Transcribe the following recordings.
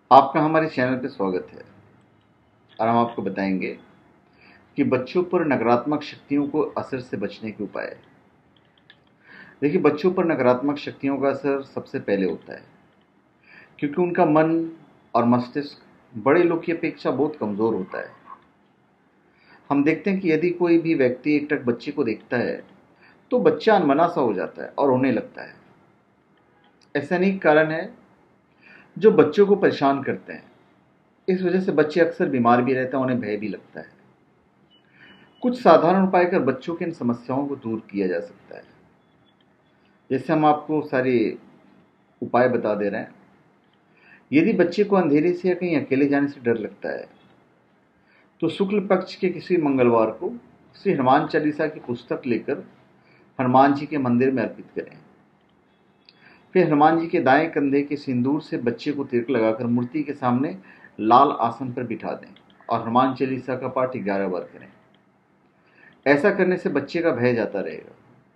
आपका हमारे चैनल पे स्वागत है और हम आपको बताएंगे कि बच्चों पर नकारात्मक शक्तियों को असर से बचने के उपाय। देखिए, बच्चों पर नकारात्मक शक्तियों का असर सबसे पहले होता है क्योंकि उनका मन और मस्तिष्क बड़े लोग की अपेक्षा बहुत कमज़ोर होता है। हम देखते हैं कि यदि कोई भी व्यक्ति एकटक बच्चे को देखता है तो बच्चा अनमना सा हो जाता है और रोने लगता है। ऐसा अनेक कारण है जो बच्चों को परेशान करते हैं। इस वजह से बच्चे अक्सर बीमार भी रहते हैं, उन्हें भय भी लगता है। कुछ साधारण उपाय कर बच्चों की इन समस्याओं को दूर किया जा सकता है। जैसे हम आपको सारे उपाय बता दे रहे हैं। यदि बच्चे को अंधेरे से या कहीं अकेले जाने से डर लगता है तो शुक्ल पक्ष के किसी मंगलवार को श्री हनुमान चालीसा की पुस्तक लेकर हनुमान जी के मंदिर में अर्पित करें। फिर हनुमान जी के दाएं कंधे के सिंदूर से बच्चे को तिलक लगाकर मूर्ति के सामने लाल आसन पर बिठा दें और हनुमान चालीसा का पाठ 11 बार करें। ऐसा करने से बच्चे का भय जाता रहेगा।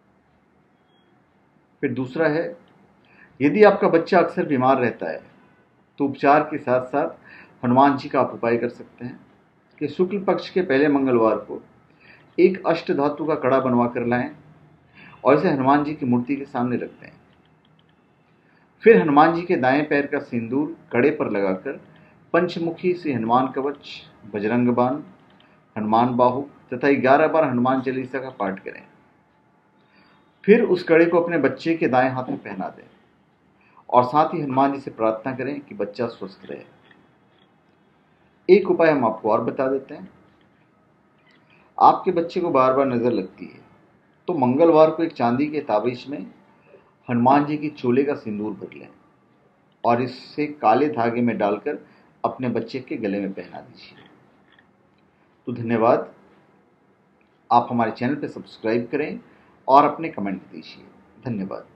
फिर दूसरा है, यदि आपका बच्चा अक्सर बीमार रहता है तो उपचार के साथ साथ हनुमान जी का आप उपाय कर सकते हैं कि शुक्ल पक्ष के पहले मंगलवार को एक अष्ट धातु का कड़ा बनवा कर लाएं और इसे हनुमान जी की मूर्ति के सामने रख दें। फिर हनुमान जी के दाएं पैर का सिंदूर कड़े पर लगाकर पंचमुखी से हनुमान कवच, बजरंग बाण, हनुमान बाहु तथा 11 बार हनुमान चालीसा का पाठ करें। फिर उस कड़े को अपने बच्चे के दाएं हाथ में पहना दें और साथ ही हनुमान जी से प्रार्थना करें कि बच्चा स्वस्थ रहे। एक उपाय हम आपको और बता देते हैं। आपके बच्चे को बार बार नजर लगती है तो मंगलवार को एक चांदी के ताबीज में हनुमान जी की चोले का सिंदूर भर लें और इससे काले धागे में डालकर अपने बच्चे के गले में पहना दीजिए। तो धन्यवाद। आप हमारे चैनल पर सब्सक्राइब करें और अपने कमेंट दीजिए। धन्यवाद।